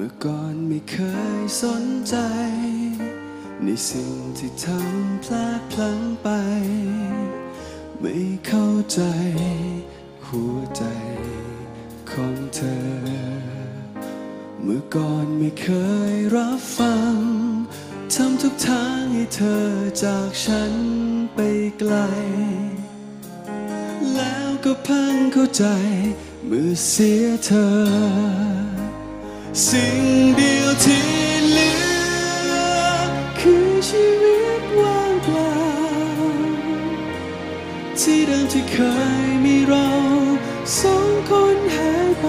มื่อก่อนไม่เคยสนใจในสิ่งที่ทำพลาดพลั้งไปไม่เข้าใจหัวใจของเธอเมื่อก่อนไม่เคยรับฟังทำทุกทางให้เธอจากฉันไปไกลแล้วก็เพิ่งเข้าใจเมื่อเสียเธอสิ่งเดียวที่เหลือคือชีวิตว่างเปล่าที่เดิมที่เคยมีเราสองคนหายไป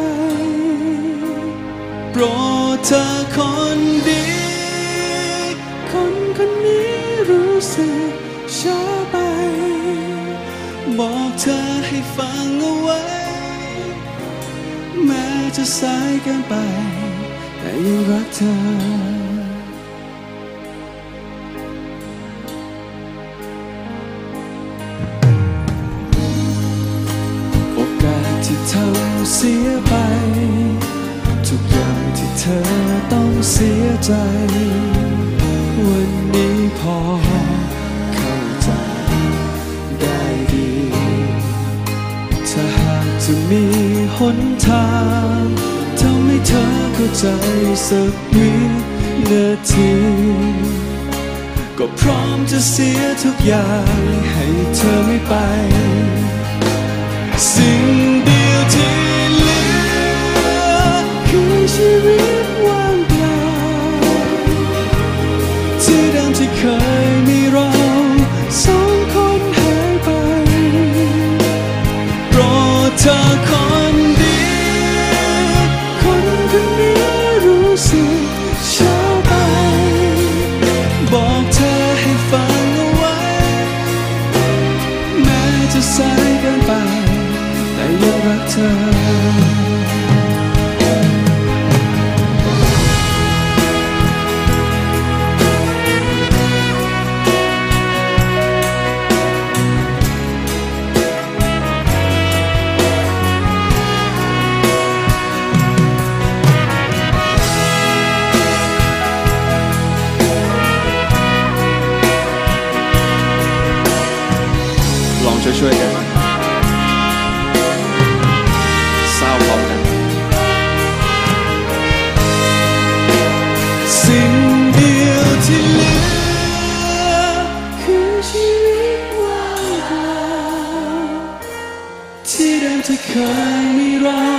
โปรดเธอคนดีคนนี้รู้สึกช้าไปบอกเธอให้ฟังเอาไว้แม้จะสายเกินไปแต่ยังรักเธอโอกาสที่ทำเสียไปทุกอย่างที่เธอต้องเสียใจวันนี้พอเข้าใจได้ดีถ้าหากจะมีหนทางทำให้เธอเข้าใจสักวินาทีก็พร้อมจะเสียทุกอย่างให้เธอไม่ไปสิ่งเดียวที่เหลือคือชีวิตว่างเปล่าที่เดิมที่เคยมีเราสองคนหายไปโปรดเธอคนดีคนนี้รู้สึกช้าไปบอกเธอให้ฟังเอาไว้แม้จะสายเกินไปแต่ยังรักเธอช่วยกันเศร้าพร้อมกันสิ่งเดียวที่เหลือคือชีวิตว่างเปล่าที่เดิมที่เคยมีเรา